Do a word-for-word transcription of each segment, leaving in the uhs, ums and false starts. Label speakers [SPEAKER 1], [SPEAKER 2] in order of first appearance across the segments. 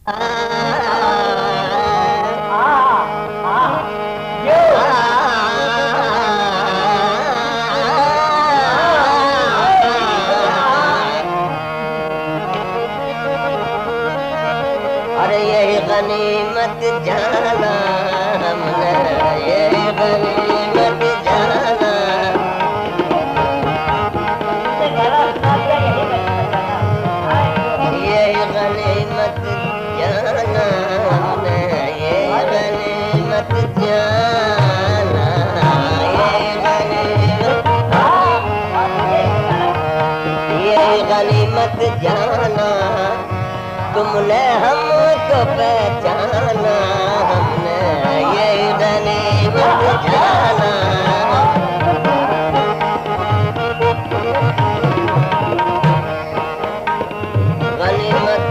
[SPEAKER 1] अरे यही गनीमत जाना हमने, यही गनीमत जाना, यही गनीमत जाना हमने, यही गनीमत जाना, यही गनीमत, यही गनीमत जाना, तुमने हमको पहचाना, हमने यही गनीमत जाना। गनीमत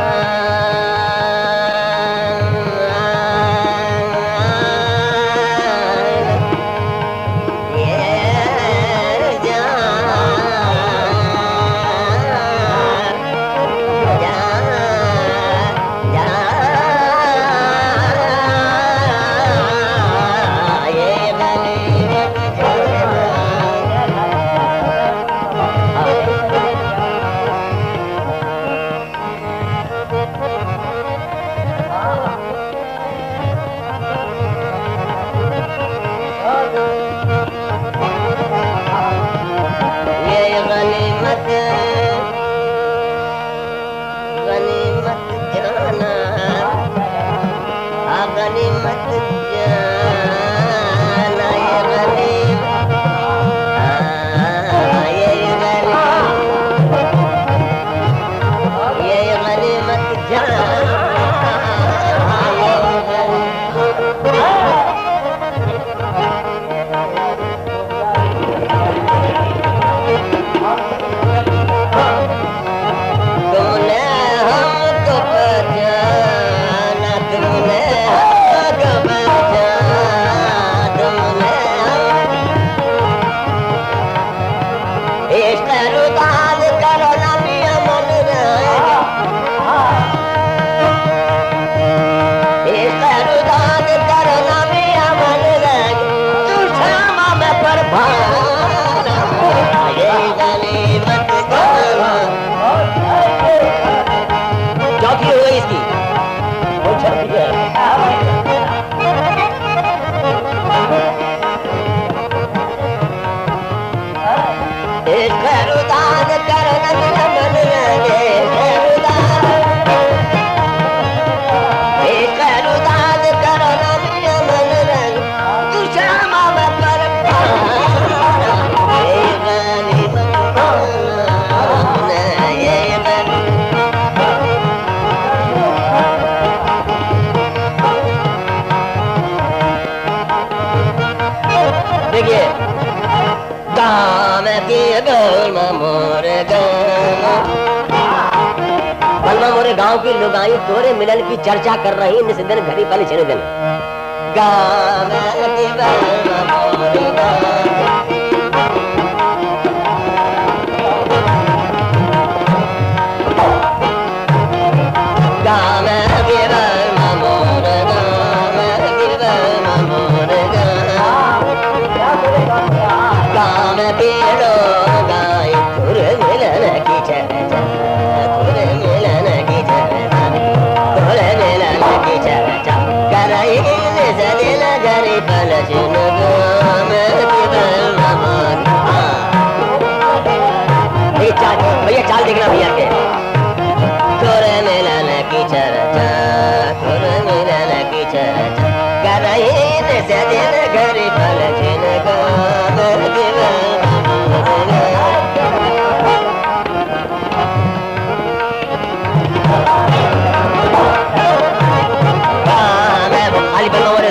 [SPEAKER 1] गांव की लुगाई तोरे मिलन की चर्चा कर रही निस दिन घड़ी पल छन दिन गाँव की भैया चाल देखना भैया के थोड़े मिलन की चर्चा, थोड़े मिलन की चर्चा कर रही से दिन घड़ी पल छिन खाली बनवा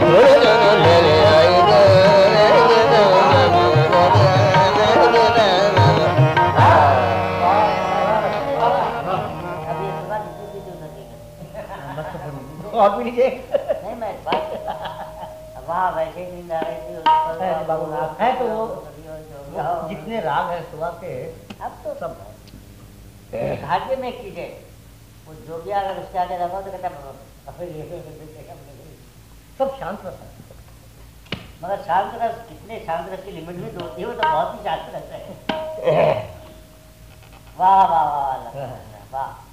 [SPEAKER 2] और भी लीजिए।
[SPEAKER 1] नहीं मैं वहाँ वैसे नींद आ रही थी
[SPEAKER 2] बाबूनाथ है तो वो जितने राग है सुबह के
[SPEAKER 1] अब तो
[SPEAKER 2] सब
[SPEAKER 1] भाग्य में कीजिए वो जो भी अगर उसके आगे लगा तो कहता
[SPEAKER 2] सब शांत रस है।
[SPEAKER 1] मगर शांत रस कितने शांत रस की लिमिट भी तो होती है वो तो बहुत ही शांत रस है। वाह वाह वाह वाह वाह